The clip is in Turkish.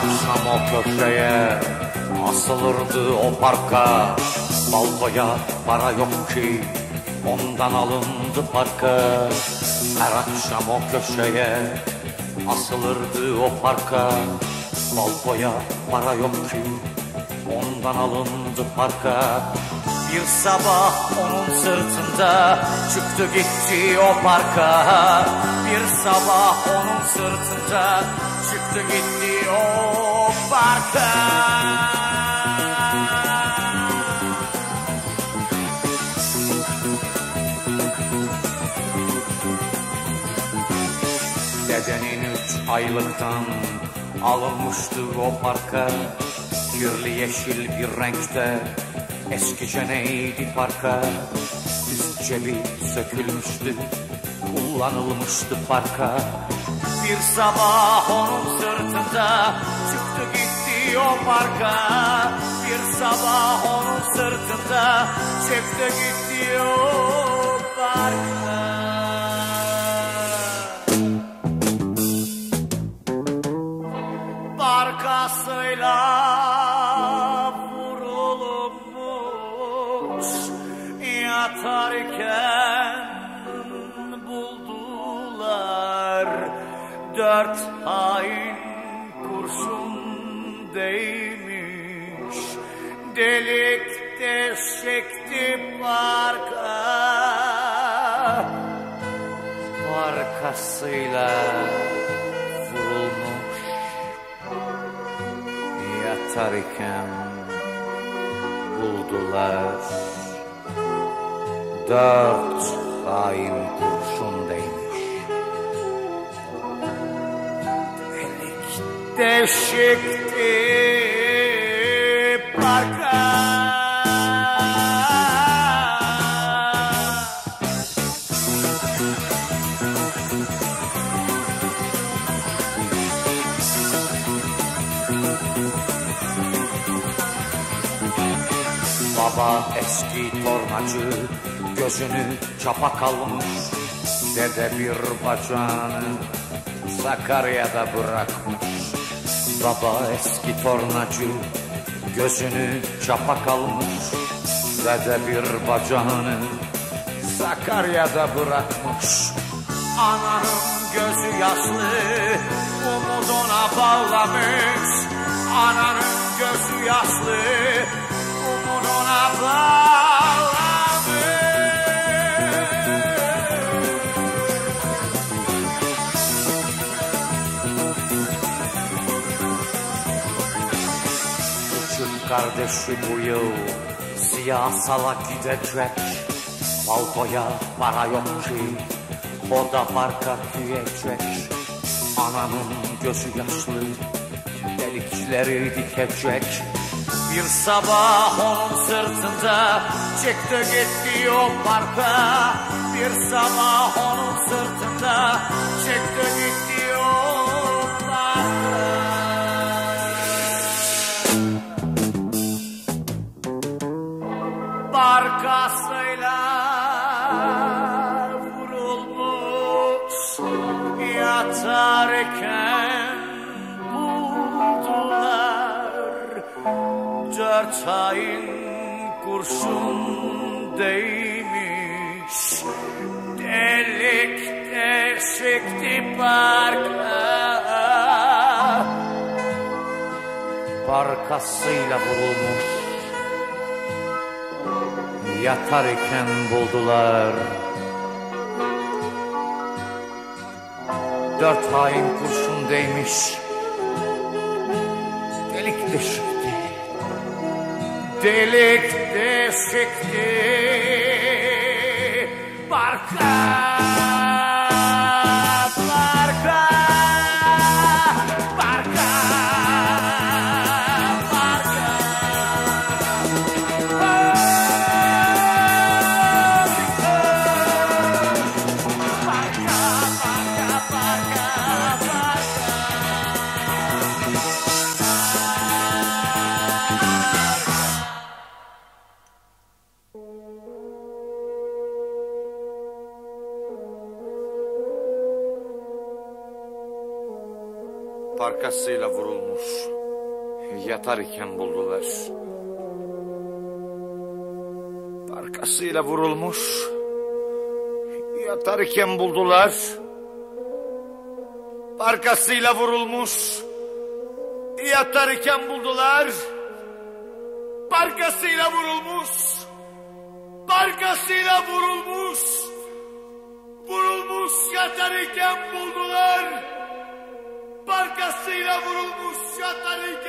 akşam o köşeye asılırdı o parka. Balkoya para yok ki ondan alındı parka. Her akşam o köşeye asılırdı o parka. Balkoya para yok ki ondan alındı parka. Bir sabah onun sırtında çıktı gitti o parka. Bir sabah onun sırtında çıktı gitti o parka. Dedenin 3 aylıktan alınmıştı o parka. Kirli yeşil bir renkte eskice neydi parka. Üst cebi sökülmüştü, kullanılmıştı parka. Bir sabah onun sırtında çıktı gitti o parka. Bir sabah onun sırtında çıktı gitti o parka. Arkasıyla vurulmuş yatarken buldular. 4 hain kurşun değmiş, delik deşikti parka. Arkasıyla yatarken buldular. 4 hain kurşun değmiş, delik deşikti parka. Baba eski tornacı gözünü çapa kalmış. Dede bir bacağını Sakarya'da bırakmış. Baba eski tornacı gözünü çapa kalmış. Dede bir bacağını Sakarya'da bırakmış. Ananın gözü yaşlı, umuduna bağlamış. Ananın gözü yaşlı, umuduna bağlamış. Küçük kardeşi bu yıl siyasala gidecek. Balkoya para yok ki o da parka gidecek. Ananın gözü yaşlı, delikleri dikecek. Bir sabah onun sırtında çıktı gitti o parka. Bir sabah onun sırtında çıktı gitti o parka. Barkasıyla vurulmuş yatarken buldular. 4 hain kurşun değmiş, delik deşikti parka. Barkasıyla vurulmuş yatarken buldular. 4 hain kurşun değmiş, delik deşikti, delik deşikti parka. Barkasıyla vurulmuş, yatar iken buldular. Barkasıyla vurulmuş, yatar iken buldular. Barkasıyla vurulmuş, yatar iken buldular. Barkasıyla vurulmuş, barkasıyla vurulmuş, vurulmuş yatar iken buldular. Barkasıyla vurulmuş yatar iken